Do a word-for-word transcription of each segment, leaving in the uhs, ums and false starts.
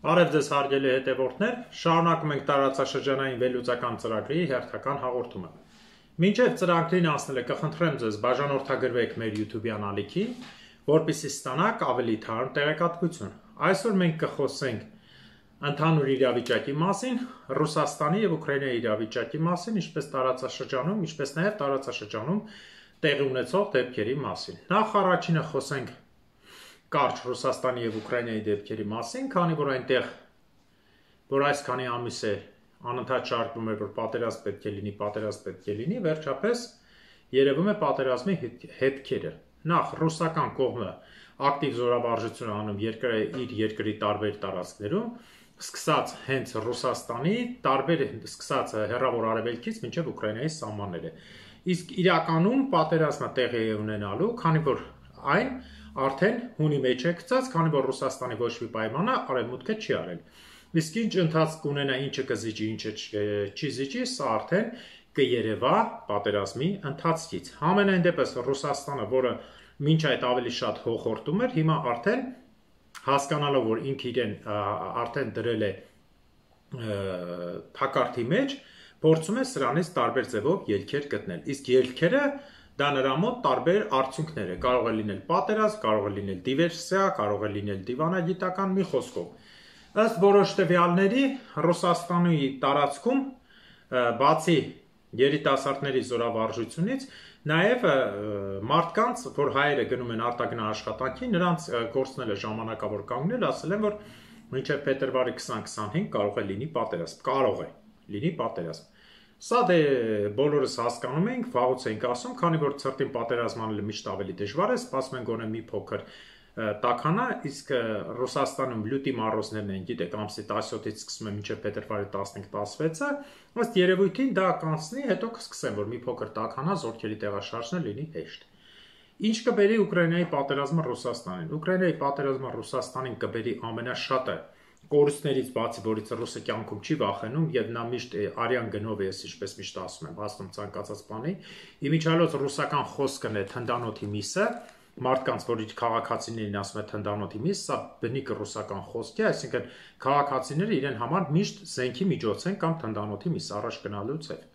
Արև ձեզ հարգելի հետևորդներ, շարունակում ենք տարածաշրջանային վերլուծական ծրագրի հերթական հաղորդումը։ Մինչև ծրագրին անցնելը կխնդրեմ ձեզ բաժանորդագրվեք մեր YouTube-յան ալիքին, որպեսզի ստանաք ավելի թարմ տեղեկատվություն։ Այսօր մենք կխոսենք ընդհանուր իրավիճակի մասին, Ռուսաստանի եւ Ուկրաինայի իրավիճակի մասին, ինչպես տարածաշրջանում, ինչպես նաեւ տարածաշրջանում տեղի ունեցող դեպքերի մասին։ Նախ առաջինը խոսենք կարճ Ռուսաստանի եւ Ուկրաինայի դեպքերի մասին, քանի որ այնտեղ որ այսքանի ամիս է անընդհատ շարժվում է, որ պատերազմ պետք է լինի, պատերազմ պետք է լինի, վերջապես երևում է պատերազմի հետքերը։ Նախ ռուսական կողմը ակտիվ զորավարժություն անում երկրի իր երկրի տարբեր տարածքներում, սկսած հենց Ռուսաստանի տարբեր սկսած հեռավոր արևելքից մինչև Ուկրաինայի սահմանները։ Իսկ իրականում պատերազմը տեղի է ունենալու, քանի որ այն արդեն հունի մեջ է գծած, քանի որ Ռուսաստանի ոչ մի պայմանը արևմուտքը չի արել։ Իսկ ինչ ընթացք կունենա, ինչը կզիջի, ինչը չի զիջի, սա արդեն կերևա պատերազմի ընթացքից։ Համենայն դեպս Ռուսաստանը, որը մինչ այդ ավելի շատ հոխորտում էր, հիմա արդեն հասկանալով, որ ինքը իրեն արդեն դրել է թակարդի մեջ, փորձում է սրանից տարբեր ձևով ելքեր գտնել։ Իսկ ելքերը դա նրա մոտ տարբեր արդյունքներ է, կարող է լինել պատերազմ, կարող է լինել դիվերսիա, կարող է լինել դիվանագիտական, մի խոսքով։ Ըստ որոշ տվյալների Ռուսաստանի տարածքում բացի երիտասարդների զորավարժությունից, նաև մարդկանց, որ հայերը գնում են արտագնա աշխատանքի, նրանց գործնելը ժամանակավոր կանգնել, ասել են, որ մինչև փետրվարի քսան քսանհինգ կարող է լինի պատերազմ, կարող է լինի պատերազմ։ Սա դե բոլորս հասկանում ենք, վաղուց ենք ասում, քանի որ ցրտին պատերազմ անելը միշտ ավելի դժվար է, սպասում են գոնե մի փոքր տաքանա, իսկ Ռուսաստանում լյութի մառոզներն են, գիտեք, ամսի տասնյոթից սկսում է մինչև փետրվարի տասնհինգ տասնվեցը, ըստ երևույթին դա կանցնի, հետո կսկսեն, որ մի փոքր տաքանա, զորքերի տեղաշարժը լինի հեշտ։ Ինչ կբերի Ուկրաինայի պատերազմը Ռուսաստանին։ Ուկրաինայի պատերազմը Ռուսաստանին կբերի ամենաշատը կորուստներից բացի, որից ռուսը կյանքում չի վախենում եւ նա միշտ արյան գնով է, ինչպես միշտ ասում եմ, հասնում ցանկացած բանի, իմիջիալոց ռուսական խոսքն է թնդանոթի միսը, մարդկանց, որ իր քաղաքացիներին ասում է թնդանոթի միս, սա բնիկ ռուսական խոսք է, այսինքն քաղաքացիները իրեն համար միշտ զենքի միջոց են կամ թնդանոթի միս առաջ գնալուց է։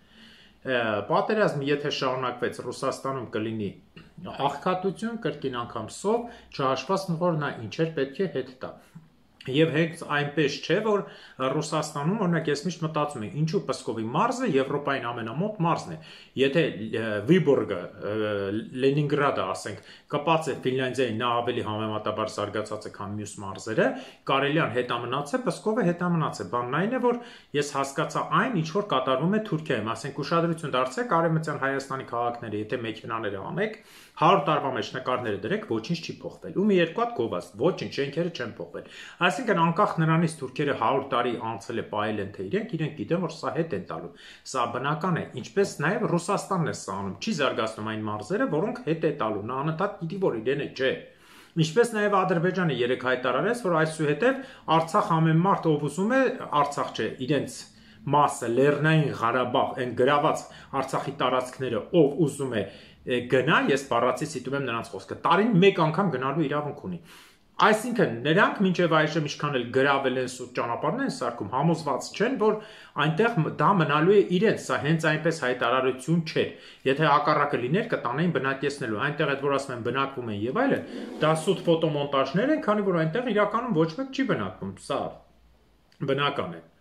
Պատերազմը եթե շարունակվեց Ռուսաստանում կլինի աղքատություն, կրկին անգամ սով, չհաշված որ նա ինչեր պետք է հետ տա։ Եվ հենց այնպես չէ, որ Ռուսաստանում, օրինակ, ես միշտ մտածում եմ, ինչու Պսկովի մարզը Եվրոպային ամենամոտ մարզն է։ Եթե Վիբորգը, Լենինգրադը, ասենք, կպած է Ֆինլանդիայի, նա ավելի համեմատաբար զարգացած է, քան մյուս մարզերը, կարելիան հետամնաց է, Պսկովը հետամնաց է։ Բանն այն է, որ ես հասկացա այն, ինչ որ կատարվում է Թուրքիայում, ասենք, ուշադրություն դարձրեք Արևմտյան Հայաստանի քաղաքները, եթե մեքենաները անեք, հարյուր տարվա մեջ նկարները դրեք, ոչինչ չի փոխվել։ Ու մի երկու հատ գովաց, ոչինչ, շենքերը չեն փոխվել։ Այսինքն անկախ նրանից թուրքերը հարյուր տարի անցել է պայել են թե իրենք, իրենք գիտեն, որ սա հետ են տալու։ Սա բնական է, ինչպես նաև Ռուսաստանն է սա անում, չի զարգացնում այն մարզերը, որոնք հետ է տալու, նա անընդհատ գիտի, որ իրեն է չէ։ Ինչպես նաև Ադրբեջանը երեք հայտարարեց, որ այսուհետև Արցախ ամեն մարդ ով ուզում է, Արցախ չէ, իրենց մասը Լեռնային Ղարաբաղ, այն գրաված Արցախի տարածքները, ով ուզում է գնա, ես բառացի ցիտում եմ նրանց խոսքը, տարին մեկ անգամ գնալու իրավունք ունի։ Այսինքն նրանք մինչև այժմ ինչքան էլ գրավել են սուտ ճանապարհներ են սարքում, համոզված չեն, որ այնտեղ դա մնալու է իրենց, սա հենց այնպես հայտարարություն չէ։ Եթե հակառակը լիներ, կտանեին բնակեցնելու, այնտեղ այդ որ ասում են բնակվում են եւ այլն, դա սուտ ֆոտոմոնտաժներ են, քանի որ այնտեղ իրականում ոչ մեկ չի բնակվում, սա բնական է։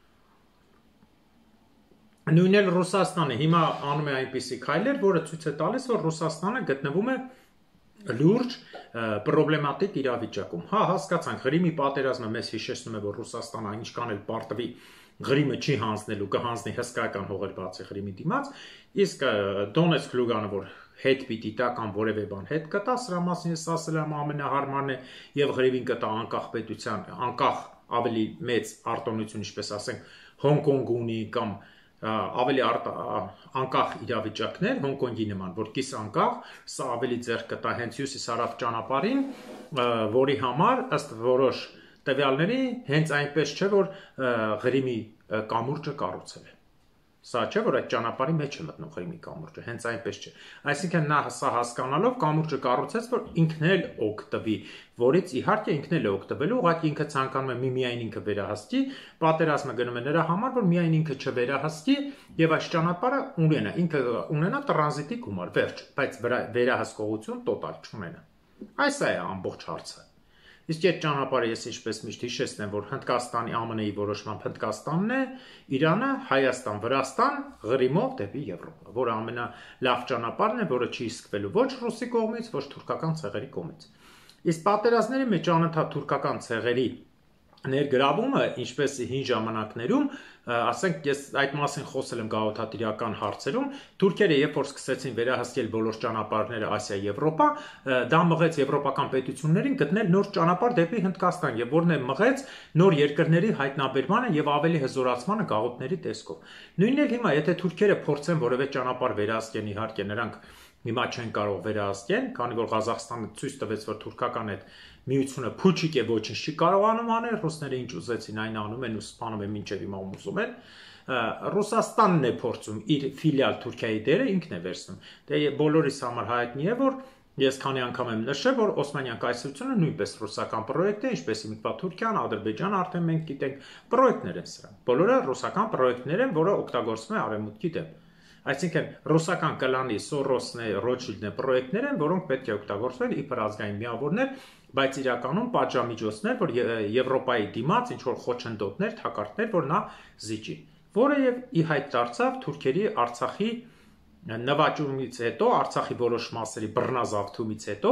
Նույնն էլ Ռուսաստանը հիմա անում է այնպիսի քայլեր, որը ցույց է տալիս, որ Ռուսաստանը գտնվում է լուրջ պրոբլեմատիկ իրավիճակում։ Հա, հասկացանք, Ղրիմի պատերազմը մեզ հիշեցնում է, որ Ռուսաստանը ինչքան էլ պարտվի Ղրիմը չի հանձնելու, կհանձնի հսկայական հողեր բացի Ղրիմի դիմաց, իսկ Դոնեցկ Լուգանը, որ հետ պիտի տա կամ որևէ բան հետ կտա, սրա մասին ես ասել եմ ամենահարմարն է եւ Ղրիմին կտա անկախ պետության, անկախ ավելի մեծ արտոնություն, ինչպես ասենք, Հոնկոնգ ունի կամ ավելի անկախ իրավիճակներ Հոնկոնգի նման, որ կիս անկախ, սա ավելի ձեռք կտա հենց հյուսիսարավ ճանապարհին, որի համար ըստ որոշ տվյալների հենց այնպես չէ, որ Ղրիմի կամուրջը կառուցել է։ Սա չէ, որ այդ ճանապարհի մեջ է մտնում Ղրիմի կամուրջը, հենց այնպես չէ։ Այսինքն նա սա հասկանալով կամուրջը կառուցեց, որ ինքն էլ օգտվի, որից իհարկե ինքն էլ է օգտվելու, ուղղակի ինքը ցանկանում է միմիայն ինքը վերահասկի, պատերազմը գնում է նրա համար, որ միայն ինքը չվերահասկի եւ այս ճանապարհը ունենա, ինքը ունենա տրանզիտի գումար, վերջ, բայց վերահսկողություն տոտալ չունենա։ Այս է ամբողջ հարցը։ Իսկ այդ ճանապարհը ես ինչպես միշտ հիշեցնեմ, որ Հնդկաստանի Α M N-ի որոշմամբ Հնդկաստանն է, Իրանը, Հայաստան, Վրաստան, Ղրիմով դեպի Եվրոպա, որը ամենալավ ճանապարհն է, որը չի սկվելու ոչ ռուսի կողմից, ոչ թուրքական ցեղերի կողմից։ Իսկ պատերազմների մեջ անընդհատ թուրքական ցեղերի ներգրավումը, ինչպես հին ժամանակներում, ասենք ես այդ մասին խոսել եմ գաղութատիրական հարցերում, թուրքերը երբ որ սկսեցին վերահսկել բոլոր ճանապարհները Ասիա-Եվրոպա, դա մղեց եվրոպական պետություններին գտնել նոր ճանապարհ դեպի Հնդկաստան, եւ որն է մղեց նոր երկրների հայտնաբերմանը եւ ավելի հզորացմանը գաղութների տեսքով։ Նույնն էլ հիմա, եթե թուրքերը փորձեն որևէ ճանապարհ վերահսկեն, իհարկե նրանք հիմա չեն կարող վերահսկեն, քանի որ Ղազախստանը ցույց տվեց, որ թուրքական այդ միությունը փուչիկ է, ոչինչ չի կարողանում անել, ռուսները ինչ ուզեցին այն անում են ու սպանում են մինչև հիմա ուզում են։ Ռուսաստանն է փորձում իր ֆիլիալ Թուրքիայի դերը ինքն է վերցնում։ Դե բոլորիս համար հայտնի է, որ ես քանի անգամ եմ նշել, որ Օսմանյան կայսրությունը նույնպես ռուսական պրոյեկտ է, ինչպես հիմիկվա Թուրքիան, Ադրբեջանը, արդեն մենք գիտենք, պրոյեկտներ են սրանք։ Բոլորը ռուսական պրոյեկտներ են, որը օգտագործվում է արևմուտքի դեմ։ Այսինքն ռուսական կլանի, Սորոսն է, Ռոթշիլդն է պրոյեկտներ են, որոնք պետք է օգտագործվեն իբր ազգային միավորներ, բայց իրականում պատժամիջոցներ, որ Եվրոպայի դիմաց ինչ որ խոչընդոտներ, թակարդներ, որ նա զիջի, որը եւ ի հայտ դարձավ թուրքերի Արցախի նվաճումից հետո, Արցախի որոշ մասերի բռնազավթումից հետո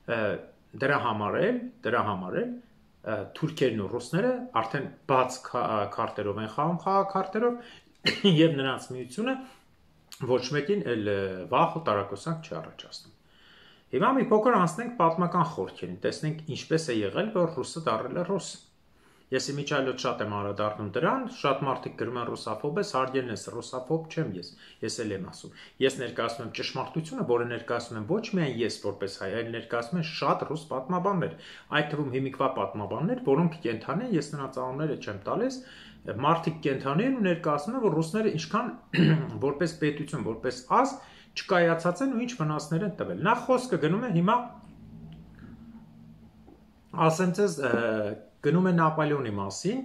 դրա համար էլ, դրա համար էլ թուրքերն ու ռուսները արդեն բաց քարտերով են խաղում խաղաքարտերով եւ նրանց միությունը ոչ մեկին էլ վախ ու տարակուսանք չի առաջացնում։ Հիմա մի փոքր անցնենք պատմական խորքերին, տեսնենք ինչպես է եղել, որ ռուսը դառել է ռուս։ Ես իմիջիայլոց շատ եմ անդրադառնում դրան, շատ մարդիկ գրում են ռուսաֆոբ ես, հարգելն ես, ռուսաֆոբ չեմ ես, ես էլ եմ ասում։ Ես ներկայացնում եմ ճշմարտությունը, որը ներկայացնում եմ ոչ միայն ես որպես հայ, այլ ներկայացնում են շատ ռուս պատմաբաններ, այդ թվում հիմիկվա պատմաբաններ, որոնք կենթանի են, ես նրանց անունները չեմ տալիս, մարդիկ կենթանի են ու ներկայացնում են, որ ռուսները ինչքան որպես պետություն, որպես ազգ չկայացած են ու ինչ վնասներ են տվել։ Նախ խոսքը գնում է հիմա, ասեմ ձեզ, գնում է Նապոլեոնի մասին,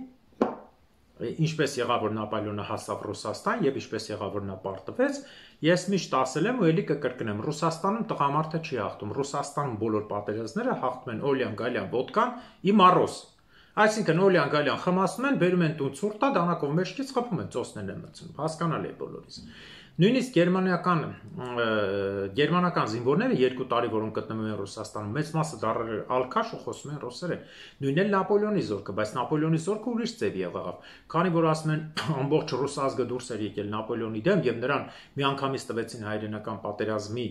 ինչպես եղավ, որ Նապոլեոնը հասավ Ռուսաստան եւ ինչպես եղավ, որ նա պարտվեց, ես միշտ ասել եմ ու ելի կկրկնեմ, Ռուսաստանում տղամարդը չի հաղթում, Ռուսաստանում բոլոր պատերազմները հաղթում են Օլյան, Գալյան, Ոդկան, Իմարոս։ Այսինքն Օլյան, Գալյան խմացնում են, բերում են տուն ցուրտա, դանակով մեջքից խփում են, ծոցներն են մտցնում, հասկանալի է բոլորիս։ Նույնիսկ գերմանական գերմանական զինվորները երկու տարի, որոնք գտնվում են Ռուսաստանում, մեծ մասը դառել ալքաշ ու խոսում են ռուսերեն։ Նույնն էլ Նապոլեոնի զորքը, բայց Նապոլեոնի զորքը ուրիշ ձև եղավ։ Քանի որ ասում են ամբողջ ռուս ազգը դուրս էր եկել Նապոլեոնի դեմ եւ նրան միանգամից տվեցին հայրենական պատերազմի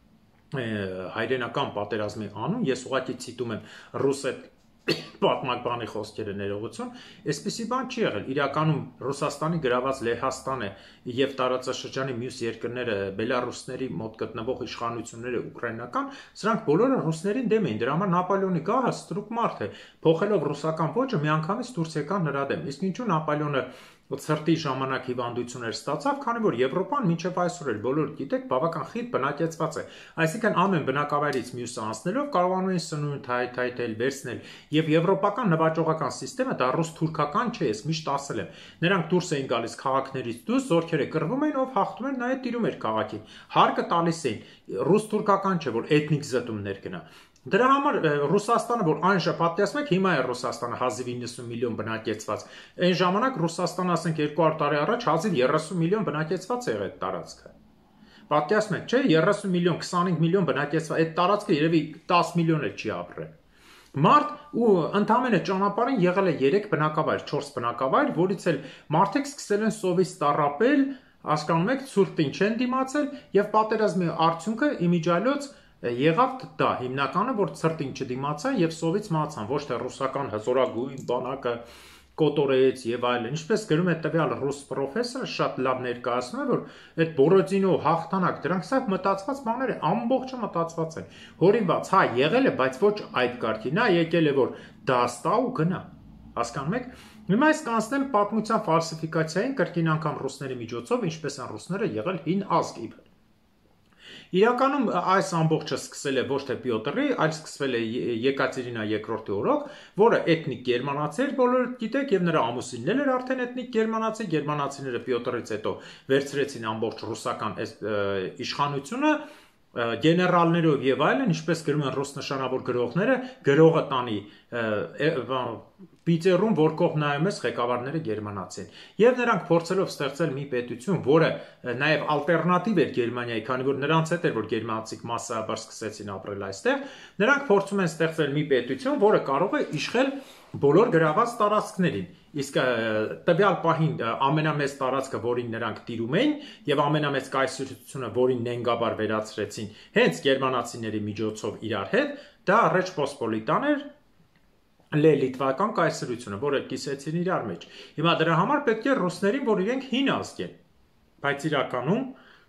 հայրենական պատերազմի անուն, ես ուղղակի ցիտում եմ ռուսը պատմաբանի խոսքերը ներողություն, այսպեսի բան չի եղել։ Իրականում Ռուսաստանի գրաված Լեհաստանը եւ տարածաշրջանի մյուս երկրները, Բելարուսների մոտ գտնվող իշխանությունները ուկրաինական, սրանք բոլորը ռուսներին դեմ էին։ Դրա համար Նապոլեոնի գահը ստրուկ մարդ է, փոխելով ռուսական ոճը միանգամից դուրս եկան նրա դեմ։ Իսկ ինչու Նապոլեոնը ցրտի ժամանակ հիվանդություններ ստացավ, քանի որ Եվրոպան մինչև այսօր էլ բոլորը գիտեք, բավական խիտ բնակեցված է։ Այսինքն ամեն բնակավայրից մյուսը անցնելով կարողանում են սնունդ հայթայթել, վերցնել, եւ եվրոպական նվաճողական համակարգը դա ռուս-թուրքական չէ, ես միշտ ասել եմ։ Նրանք դուրս էին գալիս քաղաքներից դուրս, զորքերը կռվում էին, ով հաղթում էր, նա է տիրում էր քաղաքին։ Հարկը տալիս էին, ռուս-թուրքական չէ, որ էթնիկ զտումներ գնա։ Դրա համար Ռուսաստանը, որ այն շփատյացում եք, հիմա է Ռուսաստանը հազիվ իննսուն միլիոն բնակեցված։ Այն ժամանակ Ռուսաստանը, ասենք երկու հարյուր տարի առաջ հազիվ երեսուն միլիոն բնակեցված է եղել այդ տարածքը։ Պատկերացնում եք, չէ՞, երեսուն միլիոն, քսանհինգ միլիոն բնակեցված, այդ տարածքը երևի դես միլիոն էլ չի ապրել։ Մարդ ու ընդամենը ճանապարհին եղել է երեք բնակավայր, չորս բնակավայր, որից էլ մարդիկ սկսել են սովից տառապել, հասկանում եք, ցուրտին չեն դիմացել եւ պատերազմի արդյունքը իմիջիայլոց եղավ դա հիմնականը, որ ցրտին չդիմացան եւ սովից մահացան, ոչ թե ռուսական հզորագույն բանակը կոտորեց եւ այլն։ Ինչպես գրում է տվյալ ռուս պրոֆեսորը, շատ լավ ներկայացնում է, որ այդ Բորոդինո հաղթանակ, դրանք սա մտածված բաներ են, ամբողջը մտածված են։ Հորինված, հա, եղել է, բայց ոչ այդ կարգի։ Նա եկել է, որ դաստա ու գնա։ Հասկանում եք։ Հիմա ես կանցնեմ պատմության ֆալսիֆիկացիային կրկին անգամ ռուսների միջոցով, ինչպես են ռուսները եղել հին ազգ իբր։ Իրականում այս ամբողջը սկսել է ոչ թե Պյոտրի, այլ սկսվել է Եկատերինա երկրորդի օրոք, որը էթնիկ գերմանացի էր, բոլորը գիտեք, եւ նրա ամուսինն էր արդեն էթնիկ գերմանացի, գերմանացիները Պյոտրից հետո վերցրեցին ամբողջ ռուսական իշխանությունը, գեներալներով եւ այլն, ինչպես գրում են ռուս նշանավոր գրողները, գրողը տանի Պիտերում, որ կողմ նայում ես, ղեկավարները գերմանացի են։ Եվ նրանք փորձելով ստեղծել մի պետություն, որը նաև ալտերնատիվ էր Գերմանիայի, քանի որ նրանց հետ էր, որ գերմանացիք massաբար սկսեցին ապրել այստեղ, նրանք փորձում են ստեղծել մի պետություն, որը կարող է իշխել բոլոր գրաված տարածքներին։ Իսկ տվյալ պահին ամենամեծ տարածքը, որին նրանք տիրում էին, եւ ամենամեծ կայսրությունը, որին նենգաբար վերացրեցին, հենց գերմանացիների միջոցով իրար հետ, դա Ռեջ Պոսպոլիտան էր, լիտվական կայսրությունը, որը կիսեցին իրար մեջ։ Հիմա դրա համար պետք է ռուսներին, որ իրենք հին ազգ են, բայց իրականում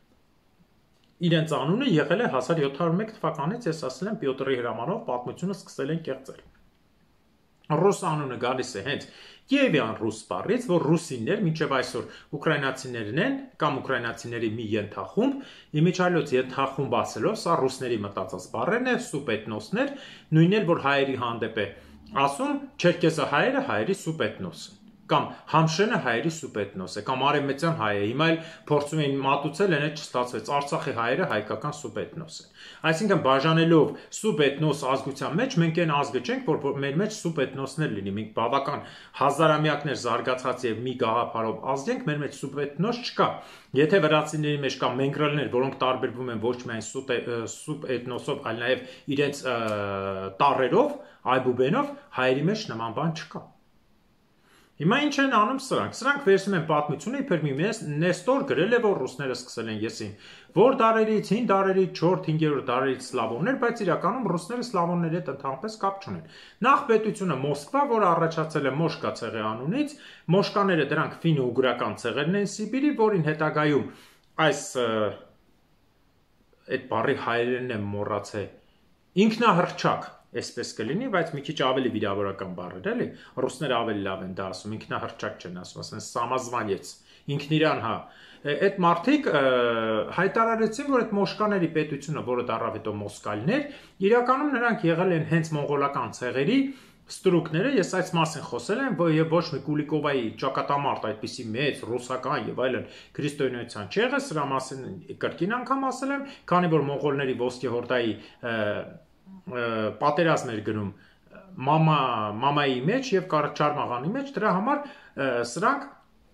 իրենց անունը եղել է հազար յոթ հարյուր մեկ թվականից, ես ասել եմ Պյոտրի հրամանով պատմությունը սկսել են կեղծել։ Ռուս անունը գալիս է հենց Կիևյան ռուս բառից, որ ռուսիններ, մինչև այսօր ուկրաինացիներն են, կամ ուկրաինացիների մի ենթախումբ, իմիջիալոց ենթախումբ ասելով, սա ռուսների մտածած բառերն է, սուպետնոսներ, նույնն էլ, որ հայերի հանդեպ է ասում, չերկեսը հայերը հայերի սուպետնոսը, կամ Համշենը հայերի սուպետնոս է, կամ արևմտյան հայ է, հիմա էլ փորձում էին մատուցել, այն չստացվեց, Արցախի հայերը հայկական սուպետնոս են։ Այսինքն բաժանելով սուպետնոս ազգության մեջ, մենք այն ազգը չենք, որ մեր մեջ սուպետնոսներ լինի, մենք բավական հազարամյակներ զարգացած եւ մի գաղափարով ազգ ենք, մեր մեջ սուպետնոս չկա։ Եթե վրացիների մեջ կա մենգրելներ, որոնք տարբերվում են ոչ միայն սուպետնոսով, այլ նաեւ իրենց տառերով, այբուբենով, հայերի մեջ նման բան չկա։ Հիմա ինչ են անում սրանք, սրանք վերցնում են պատմությունը, իբր մի Նեստոր գրել է, որ ռուսները սկսել են եսին, որ դարերից, հին դարերից, չորրորդ հինգերորդ դարերից սլավոններ, բայց իրականում ռուսները սլավոնների հետ ընդհանրապես կապ չունեն։ Նախ պետությունը Մոսկվա, որը առաջացել է Մոշկա ցեղի անունից, մոշկաները դրանք ֆինո-ուգրական ցեղերն են Սիբիրի, որին հետագայում այս այդ բառի հայերենն եմ մոռացել, ինքնահռչակ Այսպես կլինի, բայց մի քիչ ավելի վիրավորական բառ էր, էլի, ռուսները ավելի լավ են դա ասում, ինքնահռչակ չեն ասում, ասեն սամազվանец, ինքն իրան, հա։ Այդ մարդիկ հայտարարեցին, որ այդ մոշկաների պետությունը, որը դառավ հետո մոսկալներ, իրականում նրանք եղել են հենց մոնղոլական ցեղերի ստրուկները, ես այս մասին խոսել եմ, եւ ոչ մի Կուլիկովայի ճակատամարտ այդպիսի մեծ ռուսական եւ այլն քրիստոնեության չեղը, սրա մասին կրկին անգամ ասել եմ, քանի որ մոնղոլների ոսկե հորդայի պատերազմ էր գնում մամա մամայի մեջ եւ Չարմաղանի մեջ, դրա համար սրանք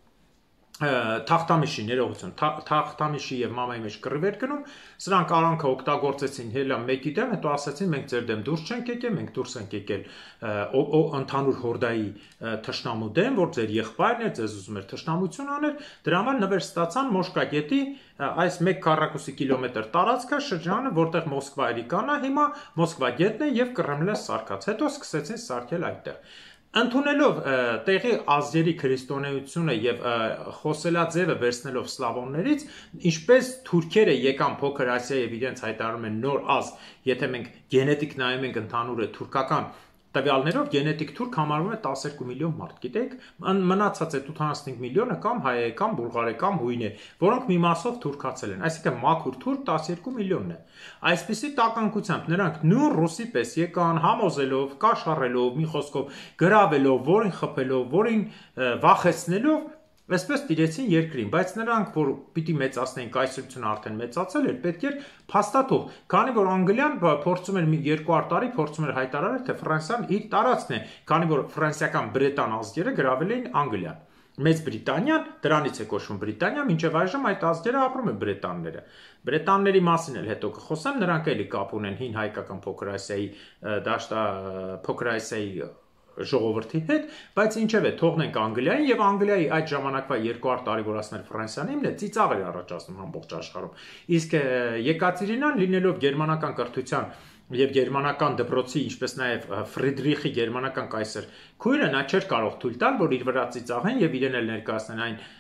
թախտամիշի ներողություն, թախտամիշի եւ մամայի մեջ կռիվ էր գնում, սրանք արանքը օգտագործեցին հելա մեկի դեմ, հետո ասացին մենք ձեր դեմ դուրս չենք եկել, մենք դուրս ենք եկել ընդհանուր հորդայի թշնամու դեմ, որ ձեր եղբայրն է, ձեզ ուզում էր թշնամություն անել, դրա համար նվեր ստացան Մոշկա գետի այս մեկ քառակուսի կիլոմետր տարածքը շրջանը, որտեղ Մոսկվայի կանա, հիմա Մոսկվա գետն է եւ Կրեմլը սարքած, հետո սկսեցին սարքել այդտեղ։ Ընդունելով տեղի ազգերի քրիստոնեությունը եւ խոսելաձևը վերցնելով սլավոններից, ինչպես թուրքերը եկան Փոքր Ասիա եւ իրենց հայտարարում են նոր ազգ, եթե մենք գենետիկ նայում ենք ընդհանուր թուրքական տվյալներով, գենետիկ թուրք համարվում է տասներկու միլիոն մարդ, գիտեք, մնացած է ութանասունհինգ միլիոնը կամ հայ է, կամ բուլղար է, կամ հույն է, որոնք մի մասով թուրքացել են, այսինքն մաքուր թուրք տասներկու միլիոնն է։ Այսպիսի տականկությամբ նրանք նույն ռուսի պես եկան համոզելով, կաշառելով, մի խոսքով գրավելով, որին խփելով, որին վախեցնելով, այսպես տիրեցին երկրին, բայց նրանք, որ պիտի մեծացնեին կայսրությունը արդեն մեծացել էր, պետք էր փաստաթող, քանի որ Անգլիան փորձում էր մի երկու հարյուր տարի փորձում էր հայտարարել, թե Ֆրանսիան իր տարածքն է, քանի որ ֆրանսիական բրետան ազգերը գրավել էին Անգլիան։ Մեծ Բրիտանիան, դրանից է կոչվում Բրիտանիա, մինչև այժմ այդ ազգերը ապրում են բրետանները։ Բրետանների մասին էլ հետո կխոսեմ, նրանք էլի կապ ունեն հին հայկական Փոքր Ասիայի դաշտա Փոքր Ասիայի ժողովրդի հետ, բայց ինչևէ թողնենք Անգլիային եւ Անգլիայի այդ ժամանակվա երկու հարյուր տարի, որ ասներ Ֆրանսիան իմն է, ծիծաղ էր առաջացնում ամբողջ աշխարհում։ Իսկ Եկատերինան լինելով գերմանական կրթության եւ գերմանական դպրոցի, ինչպես նաեւ Ֆրիդրիխի գերմանական կայսր քույրը, նա չէր կարող թույլ տալ, որ իր վրա ծիծաղեն եւ իրեն էլ ներկայացնեն այն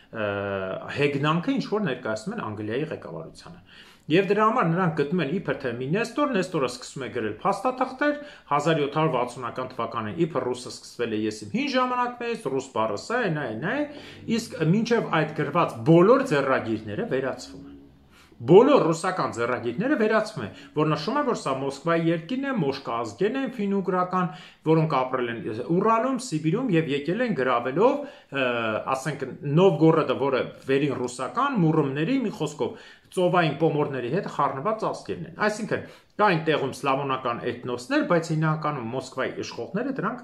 հեգնանքը ինչ որ ներկայացնում են Անգլիայի ղեկավարությանը։ Եվ դրա համար նրանք գտնում են իբր թե մի Նեստոր, Նեստորը սկսում է գրել փաստաթղթեր հազար յոթ հարյուր վաթսունական թվականին, իբր ռուսը սկսվել է ես իմ հին ժամանակներից, ռուս բառը սա է, նա է, նա է, իսկ մինչև այդ գրված բոլոր ձեռագիրները վերացվում են։ Բոլոր ռուսական ձեռագիրները վերացվում են, որ նշում է, որ սա Մոսկվայի երկիրն է, մոշկա ազգերն են ֆինուգրական, որոնք ապրել են Ուրալում, Սիբիրում եւ եկել են գրավելով, ասենք Նովգորոդը, որը վերին ռուսական մուրումների, մի խոսքով ծովային պոմորների հետ խառնված ազգերն են։ Այսինքն կա այնտեղում սլավոնական էթնոսներ, բայց հիմնականում Մոսկվայի իշխողները դրանք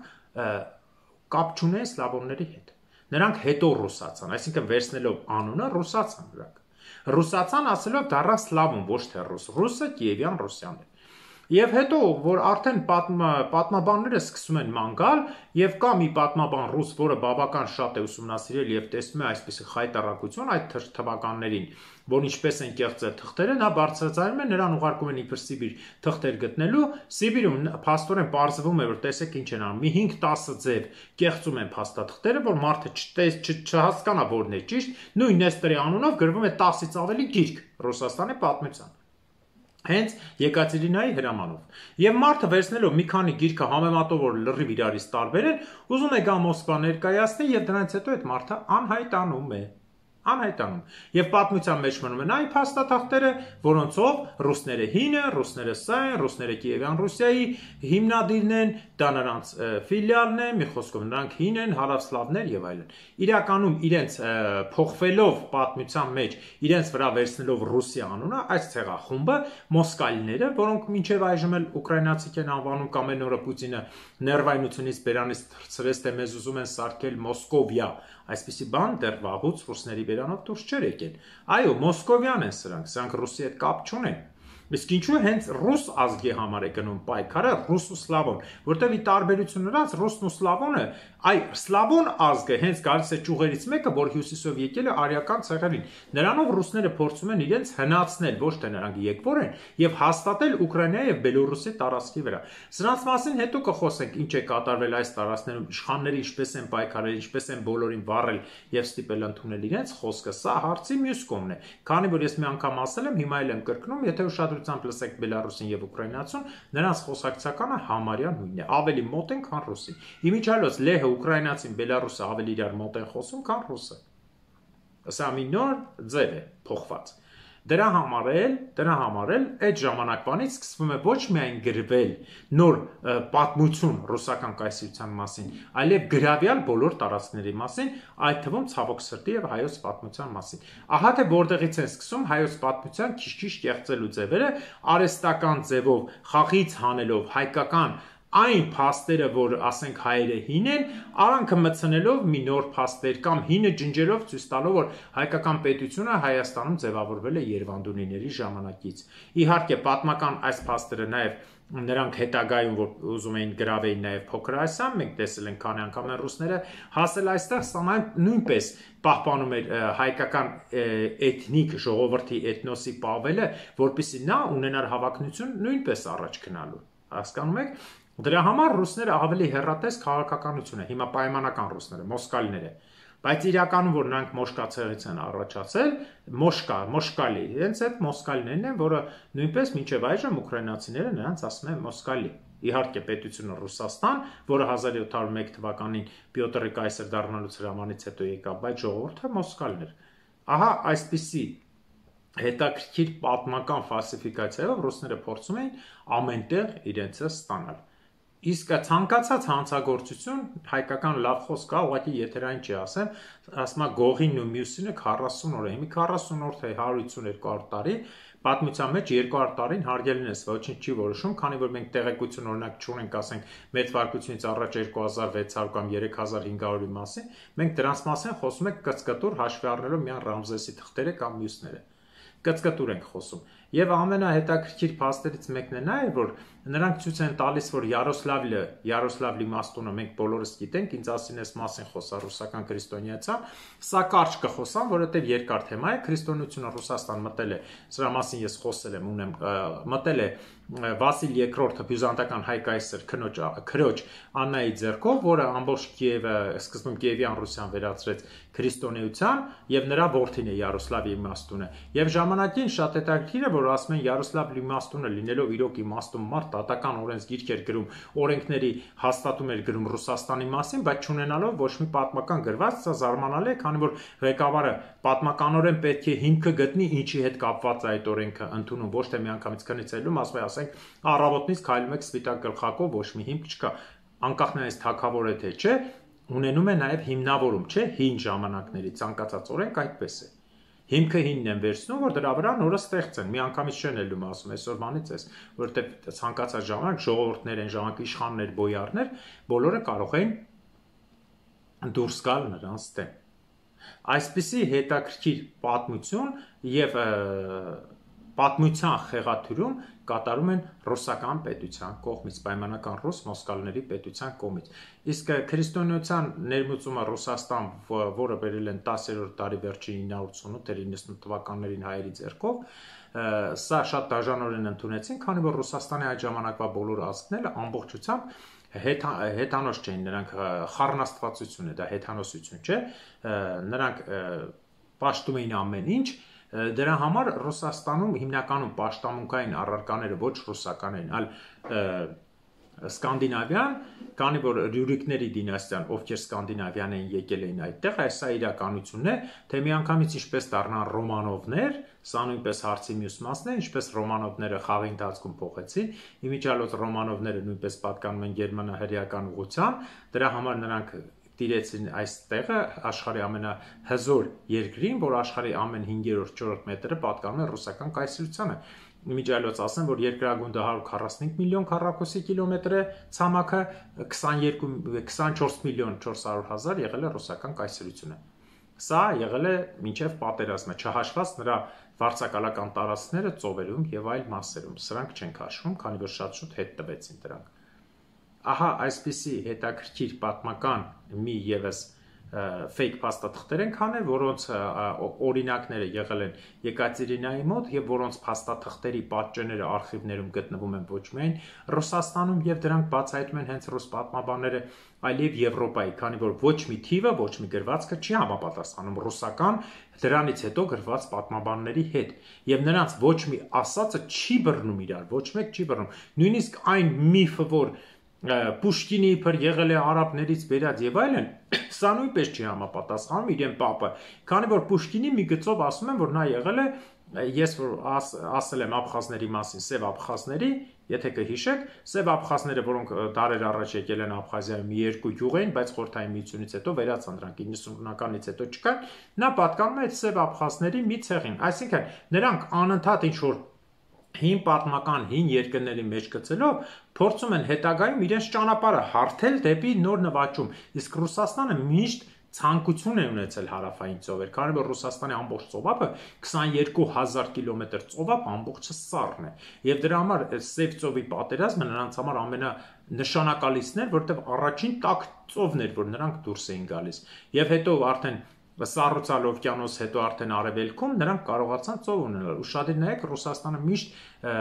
կապ չունեն սլավոնների հետ։ Նրանք հետո ռուսացան, այսինքն վերցնելով անունը ռուսացան նրանք։ Ռուսացան ասելով դառան սլավոն, ոչ թե ռուս։ Ռուսը Կիևյան Ռուսիան է։ Եվ հետո, որ արդեն պատմաբանները սկսում են ման գալ, եւ կա մի պատմաբան ռուս, որը բավական շատ է ուսումնասիրել եւ տեսնում է այսպիսի խայտառակություն այդ թվականներին, որ ինչպես են կեղծել թղթերը, նա բարձրացնում է, նրան ուղարկում են իբր Սիբիր թղթեր գտնելու, Սիբիրում փաստորեն պարզվում է, որ տեսեք ինչ են անում, մի հինգ տասը ձև կեղծում են փաստաթղթերը, որ մարդը չհասկանա որն է ճիշտ, նույն Նեստորի անունով գրվում է տասից ավելի գիրք Ռուսաստանի պատմության։ Հենց Եկատերինայի հրամանով։ Եվ մարդը վերցնելով մի քանի գիրքը համեմատով որ լրիվ իրարից տարբեր են, ուզում է գա Մոսկվա ներկայացնի եւ դրանից հետո այդ մարդը անհայտանում է։ Անհայտանում։ Եվ պատմության մեջ մնում են այն փաստաթղթերը, որոնցով ռուսները հինը, ռուսները սա են, ռուսները Կիևյան Ռուսիայի հիմնադիրն են, դա նրանց ֆիլիալն է, մի խոսքով նրանք հին են, հարավսլավներ եւ այլն։ Իրականում իրենց փոխվելով պատմության մեջ, իրենց վրա վերցնելով Ռուսիա անունը, այս ցեղախումբը մոսկալիները, որոնք մինչև այժմ էլ ուկրաինացիք են անվանում կամ են նորը Պուտինը ներվայնությունից բերանից ցրեց թե մեզ ուզում են սարքել Մոսկովիա, այսպիսի բան դեռ վաղուց ռուսների բերանով դուրս չէր եկել։ Այո, մոսկովյան են սրանք, սրանք ռուսի հետ կապ չունեն։ Իսկ ինչու հենց ռուս ազգի համար է գնում պայքարը ռուս ու սլավոն, որտեղ ի տարբերություն նրանց ռուսն ու սլավոնը, այ սլավոն ազգը հենց գալիս է ճյուղերից մեկը, որ հյուսիսով եկել է արիական ցեղերին։ Նրանով ռուսները փորձում են իրենց հնացնել, ոչ թե նրանք եկվոր են, եւ հաստատել Ուկրաինայի եւ Բելոռուսի տարածքի վրա։ Սրանց մասին հետո կխոսենք, ինչ է կատարվել այս տարածքներում, իշխանները ինչպես են պայքարել, ինչպես են բոլորին վառել եւ ստիպել ընդունել իրենց խոսքը, սա հարցի մյուս կողմն է։ Քանի որ ես մի անգամ ասել եմ, հիմա էլ եմ կրկնում, եթե ուշադրությամբ լսեք Բելարուսին եւ Ուկրաինացուն, նրանց խոսակցականը համարյա նույնն է, ավելի մոտ են, քան ռուսին։ Իմիջիալոց լեհը ուկրաինացին, Բելարուսը ավելի իրար մոտ են խոսում, քան ռուսը։ Սա մի նոր ձև է փոխված։ Դրա համար էլ, դրա համար էլ այդ ժամանակվանից սկսվում է ոչ միայն գրվել նոր պատմություն ռուսական կայսրության մասին, այլև գրավյալ բոլոր տարածքների մասին, այդ թվում ցավոք սրտի եւ հայոց պատմության մասին։ Ահա թե որտեղից են սկսում հայոց պատմության քիչ-քիչ կեղծելու ձևերը, արհեստական ձևով, խաղից հանելով հայկական այն փաստերը, որ ասենք հայերը հին են, արանքը մտցնելով մի նոր փաստեր կամ հինը ջնջելով ցույց տալով, որ հայկական պետությունը Հայաստանում ձևավորվել է Երևանդունիների ժամանակից։ Իհարկե, պատմական այս փաստերը նաև նրանք հետագայում որ ուզում էին գրավեին նաև փոքր Ասիան, մենք տեսել ենք քանի անգամ են ռուսները հասել այստեղ, ստանալ նույնպես պահպանում էր հայկական էթնիկ ժողովրդի էթնոսի պավելը, որպեսզի նա ունենար հավակնություն նույնպես առաջ գնալու։ Հասկանում եք։ Դրա համար ռուսները ավելի հեռատես քաղաքականություն է, հիմա պայմանական ռուսները, մոսկալիները, բայց իրականում որ նրանք մոշկա ցեղից են առաջացել, մոշկա, մոշկալի, իրենց այդ մոսկալիներն են, որը նույնպես մինչև այժմ ուկրաինացիները նրանց ասում են մոսկալի։ Իհարկե պետությունը Ռուսաստան, որը հազար յոթ հարյուր մեկ թվականին Պյոտրի կայսր դառնալուց հրամանից հետո եկավ, բայց ժողովուրդը մոսկալներ։ Ահա այսպիսի հետաքրքիր պատմական ֆալսիֆիկացիայով ռուսները փորձում էին ամենտեղ իրենցը ստանալ։ Իսկ ցանկացած հանցագործություն հայկական լավ խոսք կա, ուղղակի եթերային չի ասեմ, ասում է գողին ու մյուսինը քառասուն օր է, հիմի քառասուն օր թե հարյուր հիսուն երկու հարյուր տարի, պատմության մեջ երկու հարյուր տարին հարգելին էս ոչինչ չի որոշում, քանի որ մենք տեղեկություն օրինակ չունենք, ասենք մեծ վարկությունից առաջ երկու հազար վեց հարյուր կամ երեք հազար հինգ հարյուրի մասին, մենք դրանց մասին խոսում ենք կծկտուր հաշվի առնելով միան Ռամզեսի թղթերը կամ մյուսները։ Կծկտուր ենք խոսում։ Եվ ամենահետաքրքիր փաստերից մեկն է նա է, որ նրանք ցույց են տալիս, որ Յարոսլավլը, Յարոսլավ Լիմաստունը մենք բոլորս գիտենք, ինձ ասին այս մասին խոսա ռուսական քրիստոնեացան, սա կարճ կխոսամ, որովհետև երկար թեմա է, քրիստոնեությունը Ռուսաստան մտել է, սրա մասին ես խոսել եմ, ունեմ, մտել է Վասիլ երկրորդը բյուզանդական հայ կայսր քնոջ քրոջ Աննայի ձեռքով, որը ամբողջ Կիևը սկզբում Կիևյան Ռուսիան վերածրեց քրիստոնեության եւ նրա որդին է Յարոսլավ Իմաստունը։ Եվ ժամանակին շատ հետաքրքիր է, որ ասում են Յարոսլավ Իմաստունը լինելով իրոք իմաստուն մարդ, դատական օրենսգիրք էր գրում, օրենքների հաստատում էր գրում Ռուսաստանի մասին, բայց չունենալով ոչ մի պատմական գրված, սա զարմանալի է, քանի որ ղեկավարը պատմականորեն պետք է հիմքը գտնի, ինչի հետ կապված է այդ օրենքը ընդունում, ոչ թե միանգամից քննեցելում, ասում է ասենք առավոտնից քայլում եք սպիտակ գլխակով, ոչ մի հիմք չկա, անկախ նրանից թագավոր է թե չէ, ունենում է նաև հիմնավորում, չէ, հին ժամանակների ցանկացած օրենք այդպես է։ Հիմքը հինն են վերցնում, որ դրա վրա նորը ստեղծեն, մի անգամից չեն ելնում, ասում այսօր բանից էս, որովհետև ցանկացած ժամանակ ժողովուրդներ են, ժամանակ իշխաններ, բոյարներ, բոլորը կարող են դուրս գալ նրանց դեմ։ Այսպիսի հետաքրքիր պատմություն եւ պատմության խեղաթյուրում կատարում են ռուսական պետության կողմից, պայմանական ռուս մոսկալների պետության կողմից։ Իսկ քրիստոնեության ներմուծումը Ռուսաստան, որը բերել են տասերորդ դարի վերջին ինը հարյուր ութսունութ իննսունութ թվականներին հայերի ձեռքով, սա շատ դաժանորեն ընդունեցին, քանի որ Ռուսաստանի այդ ժամանակվա բոլոր ազգները ամբողջությամբ հեթանոս չէին, նրանք խառնաստվածություն է, դա հեթանոսություն չէ, նրանք պաշտում էին ամեն ինչ, դրա համար Ռուսաստանում հիմնականում պաշտամունքային առարկաները ոչ ռուսական են, այլ սկանդինավյան, քանի որ Ռյուրիկների դինաստիան, ովքեր Սկանդինավյան էին եկել էին այդտեղ, այս սա իրականությունն է, թե միանգամից ինչպես դառնան Ռոմանովներ, սա նույնպես հարցի մյուս մասն է, ինչպես Ռոմանովները խաղի ընթացքում փոխեցին, իմիջիալոց Ռոմանովները նույնպես պատկանում են գերմանահրեական ուղղության, դրա համար նրանք տիրեցին այս տեղը աշխարհի ամենահզոր երկրին, որ աշխարհի ամեն հինգերորդ չորրորդ մետրը պատկանում է ռուսական կայսրությանը։ Իմիջիալոց ասեմ, որ երկրագունդը հարյուր քառասունհինգ միլիոն քառակուսի կիլոմետր է, ցամաքը քսանյոթ քսանչորս միլիոն չորս հարյուր հազար եղել է ռուսական կայսրությունը։ Սա եղել է մինչև պատերազմը, չհաշված նրա վարձակալական տարածքները ծովերում եւ այլ մասերում։ Սրանք չեն քաշվում, քանի որ շատ շուտ հետ տվեցին դրանք։ Ահա այսպիսի հետաքրքիր պատմական մի եւս fake փաստաթղթեր են քանել, որոնց օրինակները եղել են Եկատերինայի մոտ եւ որոնց փաստաթղթերի պատճենները արխիվներում գտնվում են ոչ միայն Ռուսաստանում եւ դրանք բացահայտում են հենց ռուս պատմաբանները, այլև Եվրոպայի, քանի որ ոչ մի թիվը, ոչ մի գրվածքը չի համապատասխանում ռուսական դրանից հետո գրված պատմաբանների հետ եւ նրանց ոչ մի ասածը չի բռնում իրար, ոչ մեկ չի բռնում, նույնիսկ այն միֆը, որ Պուշկինի իբր եղել է արաբներից բերած եւ այլն, սա նույնպես չի համապատասխանում իրեն պապը, քանի որ Պուշկինի մի գծով ասում են, որ նա եղել է, ես որ աս, ասել եմ աբխազների մասին, սև աբխազների, եթե կհիշեք, սև աբխազները, որոնք դարեր առաջ եկել են Աբխազիայում մի երկու գյուղ էին, բայց Խորհրդային միությունից հետո վերացան դրանք իննսունականից հետո չկան, նա պատկանում է այդ սև աբխազների մի ցեղին, այսինքն նրանք անընդհատ ինչ որ հին պատմական հին երկրների մեջ գցելով փորձում են հետագայում իրենց ճանապարհը հարթել դեպի նոր նվաճում, իսկ Ռուսաստանը միշտ ցանկություն է ունեցել հարավային ծովեր, քանի որ Ռուսաստանի ամբողջ ծովափը քսանյոթ հազար կիլոմետր ծովափ ամբողջը սառն է, եւ դրա համար Սև ծովի պատերազմը նրանց համար ամենանշանակալիցն էր, որտեղ առաջին տաք ծովն էր, որ նրանք դուրս էին գալիս, եւ հետո արդեն Սառուցալ օվկիանոս հետո արդեն արևելքում նրանք կարողացան ծով ունենալ, ու շատեր նայեք Ռուսաստանը միշտ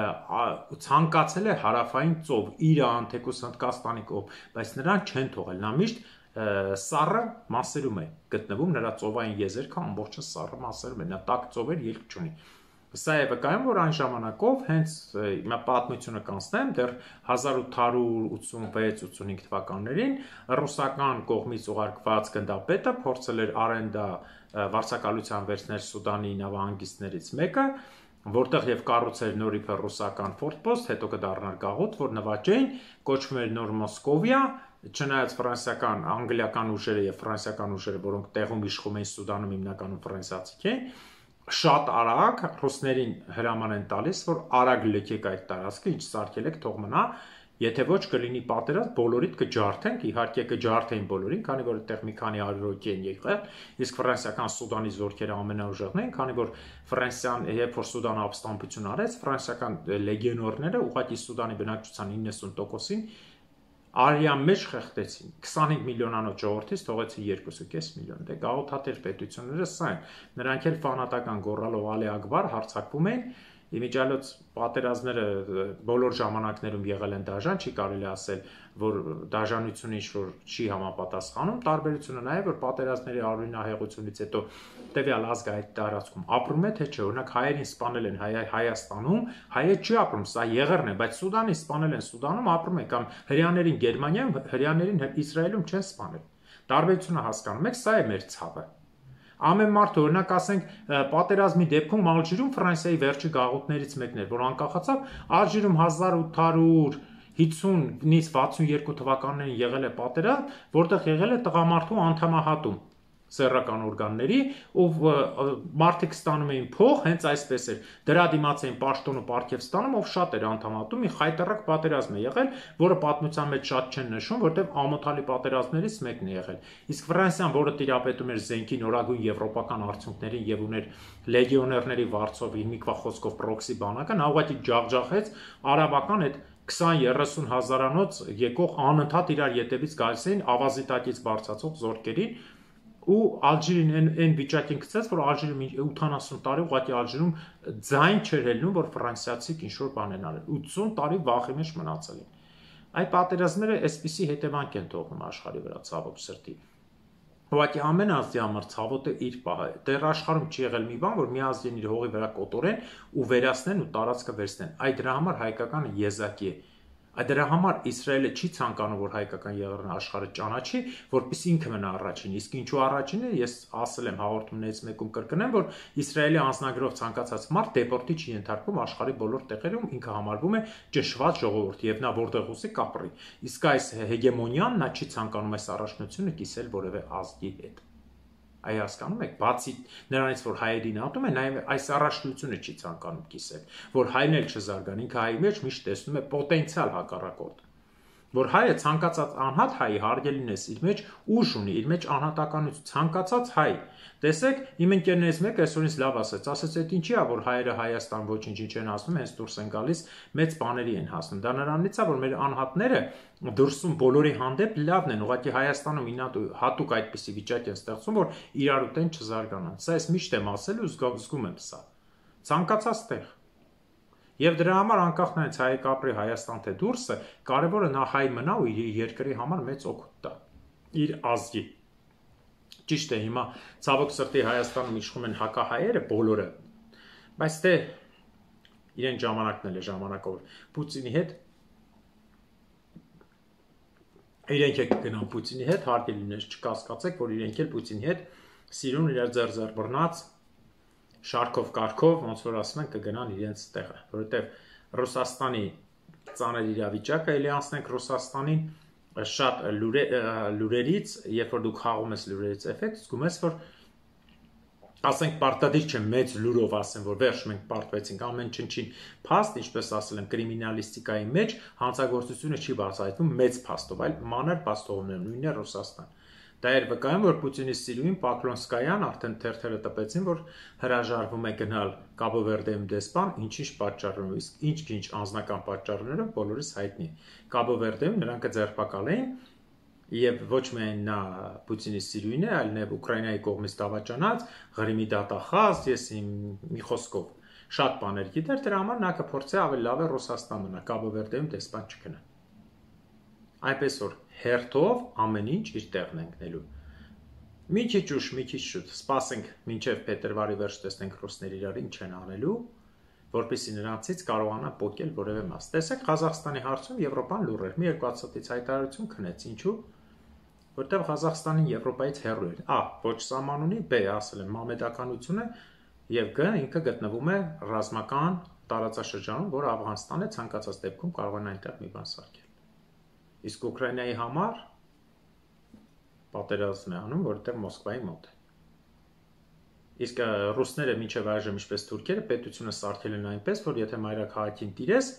ցանկացել է հարավային ծով, Իրան, թեկուզ Հնդկաստանի կողմ, բայց նրանք չեն թողել, նա միշտ սառը մասերում է գտնվում, նրա ծովային եզերքը ամբողջը սառը մասերում է, նա տաք ծովեր ելք չունի։ Սա է վկայում, որ այն ժամանակով հենց պատմությունը կանցնեմ, դեռ հազար ութ հարյուր ութսունվեց ութսունհինգ թվականներին ռուսական կողմից ուղարկված գնդապետը փորձել էր Արենդա վարձակալության վերցնել Սուդանի նավահանգիստներից մեկը, որտեղ եւ կառուցել նոր իբր ռուսական ֆորտպոստ, հետո կդառնար գաղութ, որ նվաճեին, կոչվում էր Նոր Մոսկովիա, չնայած ֆրանսիական, անգլիական ուժերը եւ ֆրանսիական ուժերը, որոնք տեղում իշխում էին Սուդանում, հիմնականում ֆրանսիացիք էին, շատ արագ ռուսներին հրաման են տալիս, որ արագ լքեք այդ տարածքը, ինչ սարքել եք, թող մնա, Եթե ոչ կլինի պատերազմ, բոլորիդ կջարդենք, իհարկե կջարդեին բոլորին, քանի որ այդտեղ մի քանի հարյուր հոգի են եղել, իսկ ֆրանսիական Սուդանի զորքերը ամենաուժեղն են, քանի որ Ֆրանսիան, երբ որ Սուդանը ապստամբություն արեց, ֆրանսիական լեգիոներները ուղղակի Սուդանի բնակչության իննսուն տոկոսին արյան մեջ խեղդեցին, քսանհինգ միլիոնանոց ժողովրդից թողեցին երկուսը կես միլիոն, դե գաղութատեր պետությունները սա են, նրանք էլ ֆանատական գոռալով Ալե Ակբար հարձակվում են, իմիջիալոց պատերազմները բոլոր ժամանակներում եղել են դաժան, չի կարելի ասել, որ դաժանությունը ինչ-որ չի համապատասխանում, տարբերությունը նա է, որ պատերազմների արյունահեղությունից հետո տվյալ ազգը այդ տարածքում ապրում է, թե չէ, օրինակ հայերին սպանել են Հայ, Հայաստանում, հայը չի ապրում, սա եղերն է, բայց Սուդանին սպանել են, Սուդանում ապրում է, կամ հրեաներին Գերմանիայում, հրեաներին Իսրայելում չեն սպանել, տարբերությունը հասկանում եք, սա է մեր ցավը։ Ամեն մարդ օրինակ ասենք պատերազմի դեպքում Ալժիրում Ֆրանսիայի վերջի գաղութներից մեկն էր, որ անկախացավ, Ալժիրում հազար ութ հարյուր հիսունից վաթսունյոթ թվականներին եղել է պատերազմ, որտեղ եղել է տղամարդու անդամահատում սեռական օրգանների, ով մարդիկ ստանում էին փող, հենց այսպես էր, դրա դիմաց էին պաշտոն ու պարգև ստանում, ով շատ էր անդամահատում, մի խայտառակ պատերազմ է եղել, որը պատմության մեջ շատ չեն նշում, որտեղ ամոթալի պատերազմներից մեկն է եղել։ Իսկ Ֆրանսիան, որը տիրապետում էր զենքի նորագույն եվրոպական արդյունքներին եւ ուներ լեգիոներների վարձով հիմիկվա խոսքով պրոքսի բանակը, նա ուղղակի ջախջախեց արաբական այդ քսան երեսուն հազարանոց եկող անընդհատ իրար ետևից գալիս էին ավազիտակից բարձրացող զորքերին ու Ալժիրին այն, այն վիճակին գցեց, որ Ալժիրում ութանասուն տարի ուղղակի Ալժիրում ձայն չէր ելնում, որ ֆրանսիացիք ինչ-որ բան են արել, ութսուն տարի վախի մեջ մնացել են։ Այդ պատերազմները այսպիսի հետևանք են թողնում աշխարհի վրա, ցավոք սրտի։ Ուղղակի ամեն ազգի համար ցավոտը իր պահը է։ Դեռ աշխարհում չի եղել մի բան, որ մի ազգին իր հողի վրա կոտորեն ու վերացնեն ու տարածքը վերցնեն։ Այդ դրա համար հայկականը եզակի է։ Այդ դրա համար Իսրայելը չի ցանկանում, որ հայկական եղերն աշխարհը ճանաչի, որպեսզի ինքը մնա առաջին։ Իսկ ինչու առաջինը, ես ասել եմ հաղորդումներից մեկում կրկնեմ, որ Իսրայելի անձնագրով ցանկացած մարդ դեպորտի չի ենթարկվում աշխարհի բոլոր տեղերում, ինքը համարվում է ճշված ժողովուրդ եւ նա որտեղ ուզի կապրի։ Իսկ այս հեգեմոնիան նա չի ցանկանում այս առաջնությունը կիսել որևէ ազգի հետ։ Այ հասկանում եք, բացի նրանից, որ հայերին ատում է, նաև այս առաջնությունը չի ցանկանում կիսել, որ հայրն էլ չզարգան, ինքը հայի մեջ միշտ տեսնում է պոտենցիալ հակառակորդ, որ հայը ցանկացած անհատ հայի հարգելին է իր մեջ ուժ ունի, իր մեջ անհատականություն, ցանկացած հայ։ Տեսեք, իմ ընկերներից մեկը այսօրից լավ ասեց, ասեց, այդ ինչի է, որ հայերը Հայաստան ոչինչ չեն ասում, հենց դուրս են գալիս, մեծ բաների են հասնում։ Դա նրանից է, որ մեր անհատները դուրսում բոլորի հանդեպ լավն են, ուղղակի Հայաստանում ինատ հատուկ այդպիսի վիճակ են ստեղծում, որ իրար ուտեն չզարգանան։ Սա ես միշտ եմ ասել ու զգում եմ սա։ Ցանկացած տեղ։ Եվ դրա համար անկախ նայած հայ կապրի Հայաստան թե դուրսը, կարևորը նա հայ մնա ու իր երկրի համար մեծ օգուտ տա։ Իր ազգի։ Ճիշտ է, հիմա ցավոք սրտի Հայաստանում իշխում են հակահայերը բոլորը, բայց թե իրեն ժամանակն էլ է ժամանակով Պուտինի հետ իրենք եք գնան Պուտինի հետ, հարգելիներ, չկասկածեք, որ իրենք էլ Պուտինի հետ սիրուն իրար ձեռ-ձեռ բռնած շարքով կարգով, ոնց որ ասում են, կգնան իրենց տեղը, որովհետև Ռուսաստանի ծանր իրավիճակը, էլի անցնենք Ռուսաստանին շատ լուրերից, երբ որ դուք խաղում ես լուրերից էֆեկտ, զգում ես, որ ասենք պարտադիր չէ մեծ լուրով ասեմ, որ վերջ մենք պարտվեցինք ամեն չնչին փաստ, ինչպես ասել եմ, կրիմինալիստիկայի մեջ հանցագործությունը չի բացահայտվում մեծ փաստով, այլ մանր փաստովներ, նույնն է Ռուսաստան։ Դա էր վկայում, որ Պուտինի սիրուին Պոկլոնսկայան արդեն թերթերը տպեցին, որ հրաժարվում է գնալ Կաբո Վերդեում դեսպան, ինչ-ինչ պատճառներով, իսկ ինչ-ինչ անձնական պատճառներով բոլորիս հայտնի։ Կաբո Վերդեում նրանք ձերբակալ էին, եւ ոչ միայն նա Պուտինի սիրուին է, այլ նաեւ Ուկրաինայի կողմից դավաճանած, Ղրիմի դատախազ, ես իմ մի խոսքով շատ բաներ գիտեր, դրա համար նա կփորձի ավելի լավ է Ռուսաստան մնա, Կաբո Վերդեում դեսպան չգնա։ Այնպես որ հերթով ամեն ինչ իր տեղն է ընկնելու։ Մի քիչ ուշ, մի քիչ շուտ, սպասենք մինչև փետրվարի վերջ տեսնենք ռուսները իրար ինչ են անելու, որպեսզի նրանցից կարողանա պոկել որևէ մաս։ Տեսեք, Ղազախստանի հարցում Եվրոպան լուր էր, մի երկու հատից հայտարարություն քնեց, ինչու՞։ Որտեղ Ղազախստանին Եվրոպայից հեռու էր։ Ա. Ոչ սահման ունի, B. ասել եմ, մամեդականությունը եւ G. ինքը գտնվում է ռազմական տարածաշրջանում, որ Աֆղանստանը ցանկացած դեպքում կարող են այնտեղ մի բան սարքել։ Իսկ Ուկրաինայի համար պատերազմ է անում, որտեղ Մոսկվայի մոտ է։ Իսկ ռուսները մինչև այժմ ինչպես թուրքերը պետությունը սարքել են այնպես, որ եթե մայրաքաղաքին տիրես,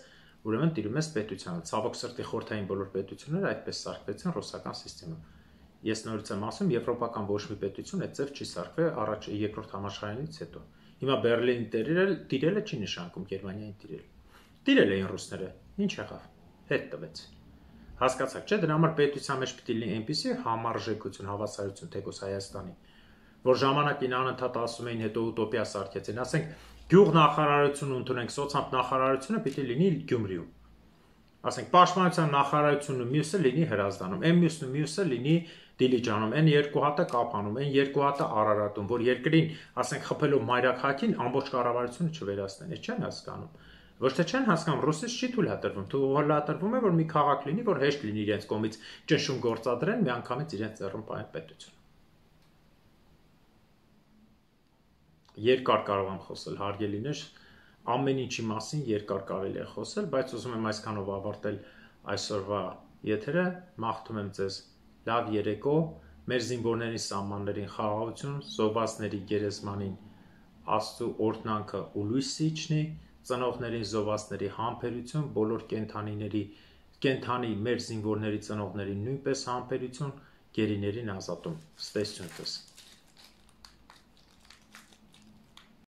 ուրեմն տիրում ես պետությանը։ Ցավոք սրտի խորհրդային բոլոր պետությունները այդպես սարքվեցին ռուսական համակարգում։ Ես նորից եմ ասում, եվրոպական ոչ մի պետություն այդ ձև չի սարքվել առաջ երկրորդ համաշխարհայինից հետո։ Հիմա Բերլինի տիրել, տիրելը չի նշանակում Գերմանիային տիրել։ Տիրել էին ռուսները, ինչ եղավ։ Հետ տվեց։ Հասկացաք, չէ՞, դրա համար պետության մեջ պիտի լինի այնպիսի համարժեքություն, հավասարություն թեկոս Հայաստանի, որ ժամանակին անընդհատ ասում էին հետո ուտոպիա սարքեցին, ասենք գյուղ նախարարությունը ընդունենք, սոցիալ նախարարությունը պիտի լինի Գյումրիում։ Ասենք պաշտպանության նախարարությունը մյուսը լինի Հրազդանում, այն մյուսը մյուսը լինի Դիլիջանում, այն երկու հատը Կապանում, այն երկու հատը Արարատում, որ երկրին, ասենք, խփելով մայրաքաղաքին ամբողջ կառավարությունը չվերացնեն, է չեն հասկանում։ Ոչ թե չեն հասկանում, ռուսից չի թույլատրվում, թույլատրվում է, որ մի քաղաք լինի, որ հեշտ լինի իրենց կողմից ճնշում գործադրեն, միանգամից իրենց ձեռում պահեն պետություն։ Երկար կարող եմ խոսել, հարգելիներ, ամեն ինչի մասին երկար կարելի է խոսել, բայց ուզում եմ այսքանով ավարտել այսօրվա եթերը, մաղթում եմ ձեզ լավ երեկո, մեր զինվորների սահմաններին խաղաղություն, զոհվածների գերեզմանին Աստծո օրհնանքը ու լույսը իջնի, ծնողներին զոհվածների համբերություն, բոլոր կենդանիների, կենդանի մեր զինվորների ծնողների նույնպես համբերություն, գերիներին ազատում։ Ստեսություն ձեզ։